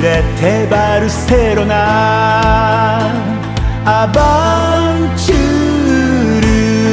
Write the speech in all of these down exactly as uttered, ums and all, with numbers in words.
れてバルセロナアバンチュール。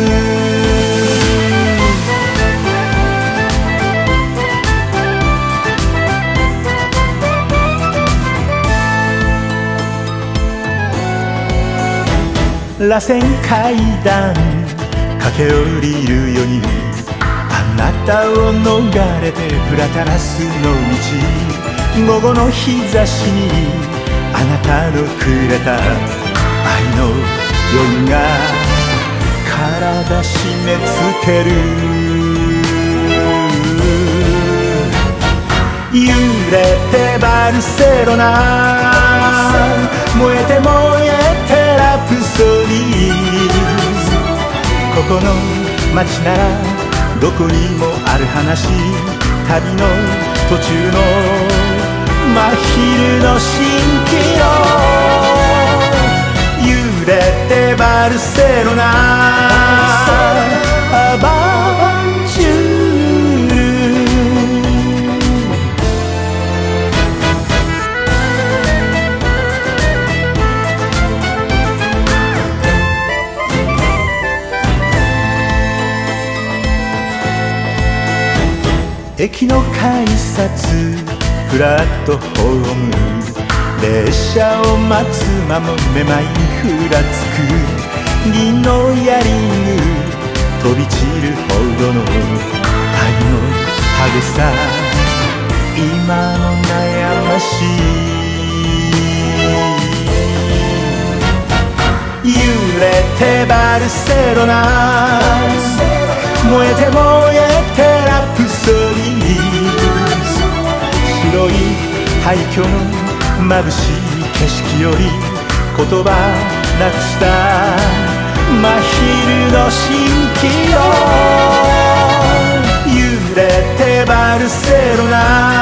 螺旋階段駆け下りるようにあなたを逃れてプラタナスの道、午後の日差しにあなたのくれた愛の余韻が体締め付ける。揺れてバルセロナ燃えて燃えてラプソディー、ここの街ならどこにもある話、旅の途中の真昼の蜃気楼、揺れてバルセロナアバンチュール。駅の改札プラットホーム、列車を待つ間もめまいふらつく銀のイヤリング飛び散るほどの愛の激しさ、今も悩ましい。揺れてバルセロナ燃えて燃えてラプソディー、白い廃墟の眩しい景色より言葉なくした真昼の蜃気楼、揺れてバルセロナ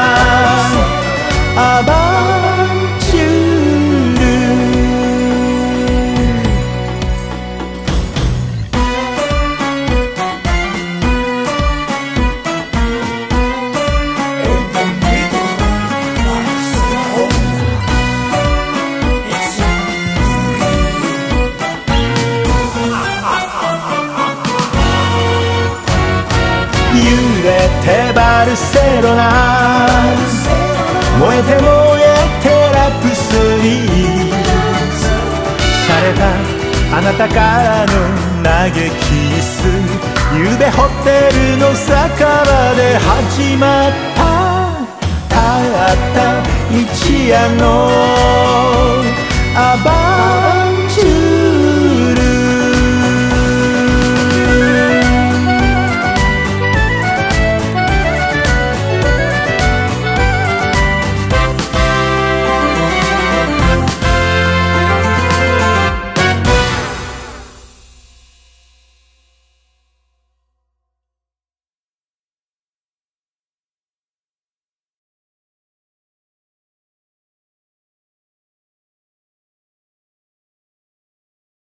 アバンチュール。揺れてバルセロナ燃えて燃えてラプソディー、洒落たあなたからの投げキス、ゆうべホテルの酒場で始まったたった一夜のアバン